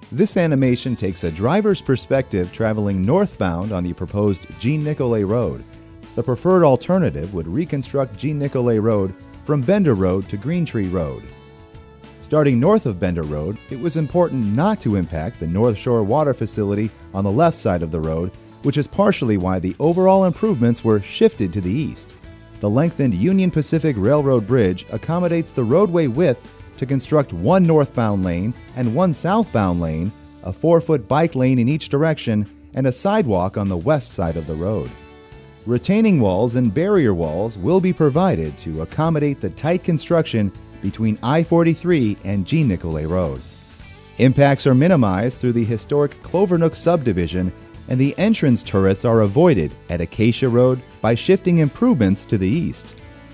This animation takes a driver's perspective traveling northbound on the proposed Jean Nicolet Road. The preferred alternative would reconstruct Jean Nicolet Road from Bender Road to Green Tree Road. Starting north of Bender Road, it was important not to impact the North Shore Water Facility on the left side of the road, which is partially why the overall improvements were shifted to the east. The lengthened Union Pacific Railroad Bridge accommodates the roadway width to construct one northbound lane and one southbound lane, a 4-foot bike lane in each direction, and a sidewalk on the west side of the road. Retaining walls and barrier walls will be provided to accommodate the tight construction between I-43 and Jean Nicolet Road. Impacts are minimized through the historic Clovernook subdivision, and the entrance turrets are avoided at Acacia Road by shifting improvements to the east.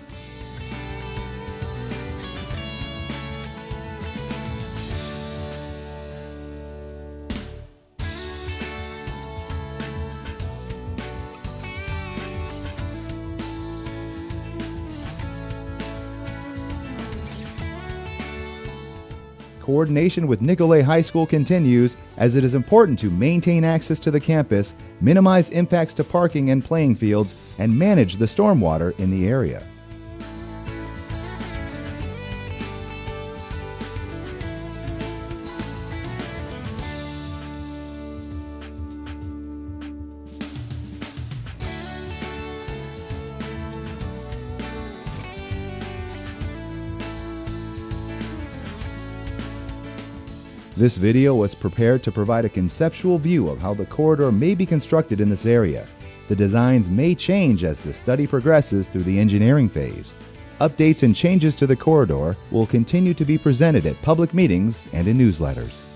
Coordination with Nicolet High School continues, as it is important to maintain access to the campus, minimize impacts to parking and playing fields, and manage the stormwater in the area. This video was prepared to provide a conceptual view of how the corridor may be constructed in this area. The designs may change as the study progresses through the engineering phase. Updates and changes to the corridor will continue to be presented at public meetings and in newsletters.